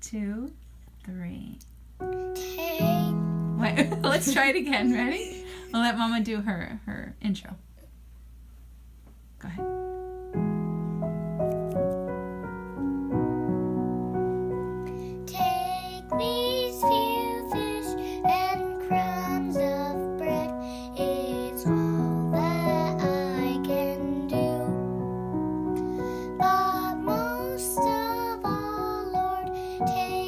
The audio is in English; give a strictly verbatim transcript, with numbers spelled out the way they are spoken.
two, three. Take. Wait, let's try it again. Ready? I'll let Mama do her, her intro. Go ahead. Take these few fish and crumbs of bread. It's all that I can do. But most of all, Lord, take